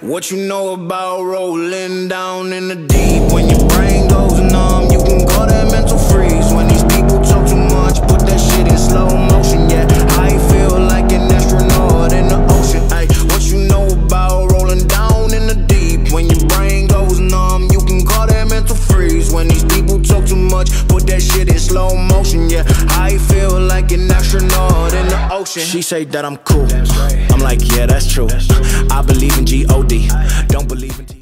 What you know about rolling down in the deep? When your brain goes numb, you can call that mental freeze. When these people talk too much, put that shit in slow motion. Yeah, I feel like an astronaut in the ocean. Ay, what you know about rolling down in the deep? When your brain goes numb, you can call that mental freeze. When these people talk too much, put that shit in slow motion. Yeah, I feel like an astronaut in the ocean. She say that I'm cool, I'm like, yeah, that's true. I believe in G.O.D. Don't believe in